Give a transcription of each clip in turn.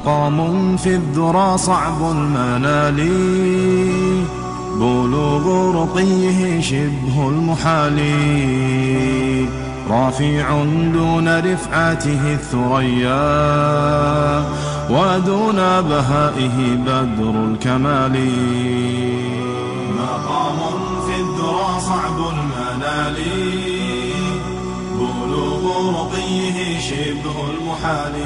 مقام في الذرى صعب المنال، بلوغ رقيه شبه المحال، رافع دون رفعته الثريا، ودون بهائه بدر الكمال. مقام في الذرى صعب المنال، بلوغ رقيه شبه المحال،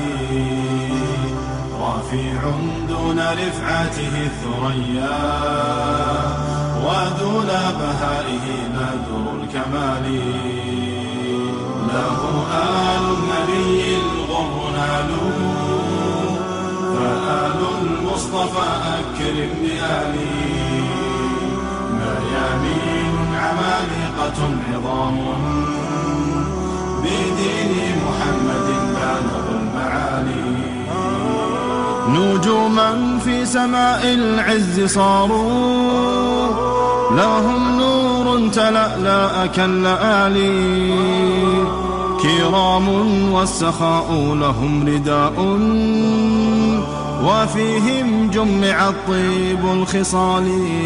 رافع دون رفعته الثريا، ودون بهائه بدر الكمال. له آل النبي الغر نالوا، فآل المصطفى أكرم بآله، ميامين عمالقة عظام، بدين محمد بالغ المعالي. نجوما في سماء العز صاروا، لهم نور تلألأ كاللآلي، كرام والسخاء لهم رداء، وفيهم جمع الطيب الخصال،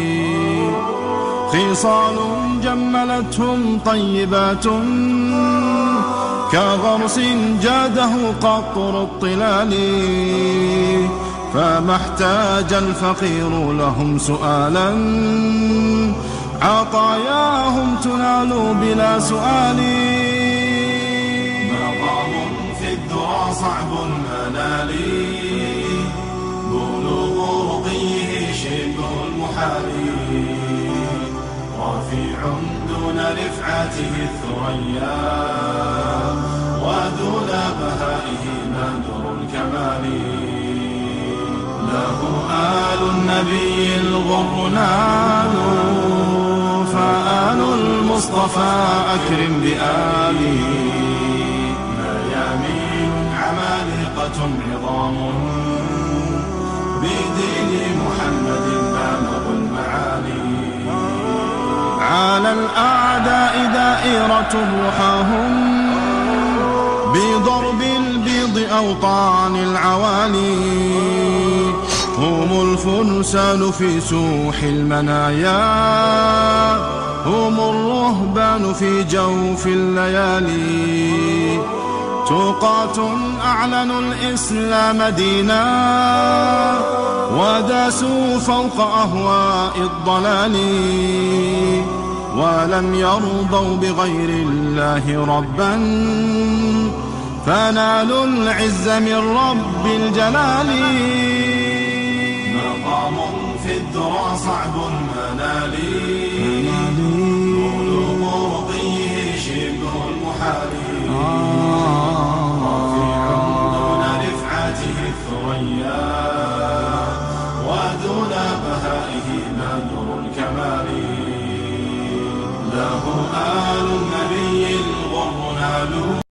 خصال جملتهم طيبات، كغرس جاده قطر الطلال، فما احتاج الفقير لهم سؤالا، عطاياهم تنال بلا سؤال. مقام في الذرى صعب المنال، بلوغ رقيه شبه المحال، رافع دون رفعته الثريا، ودون بهائه بدر الكمال. له آل النبي الغر نالوا، فآل المصطفى أكرم بآله، ميامين عمالقة عظام، بدين محمد بالغ المعالي. على الأعداء دائرة رحاهم، بضرب البيض أوطان العوالي، هم الفرسان في سوح المنايا، هم الرهبان في جوف الليالي، تقاة أعلنوا الإسلام دينا، وداسوا فوق أهواء الضلال، ولم يرضوا بغير الله ربا، فنالوا العز من رب الجلال. مقام في الذرى صعب المنال، بلوغ رقيه شبه المحال،